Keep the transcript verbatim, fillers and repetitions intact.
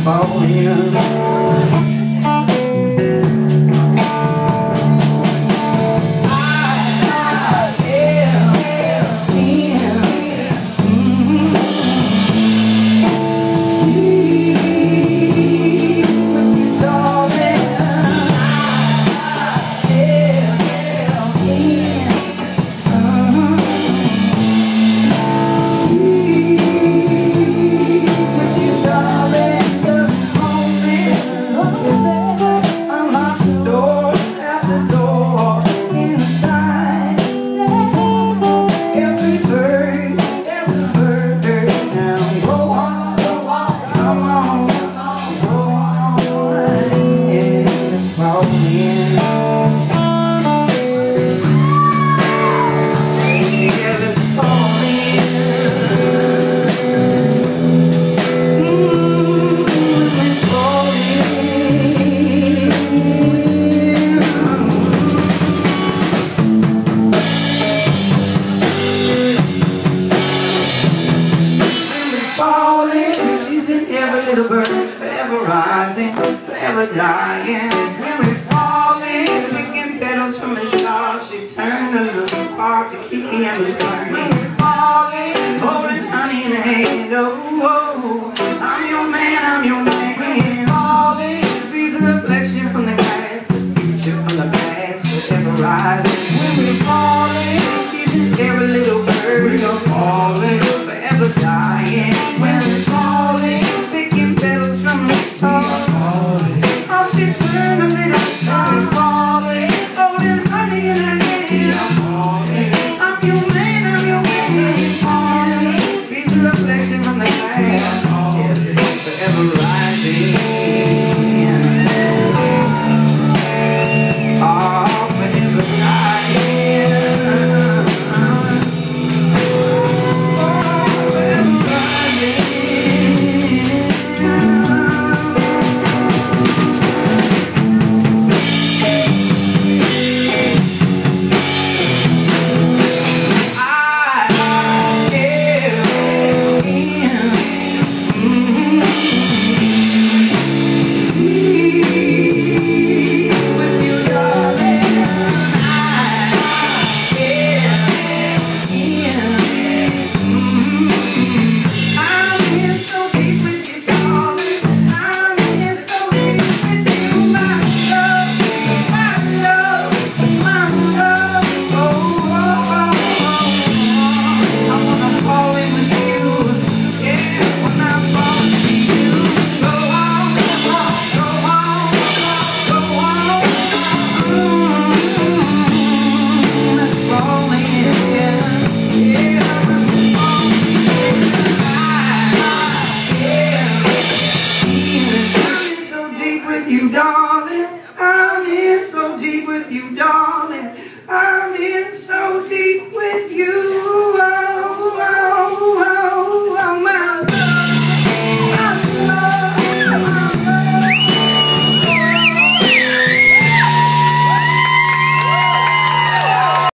falling. Little bird, forever rising, forever dying. When we're falling, picking petals from the stars, she turned a little spark to keep me embers burning. When we're falling, holding honey in a hand, oh, oh, I'm your man, I'm your man. When we're falling, she's a reflection from the past, the future from the past, forever rising. When we're falling, she's every little bird, we're falling, forever dying. When we're falling, you, darling. I'm in so deep with you, darling. I'm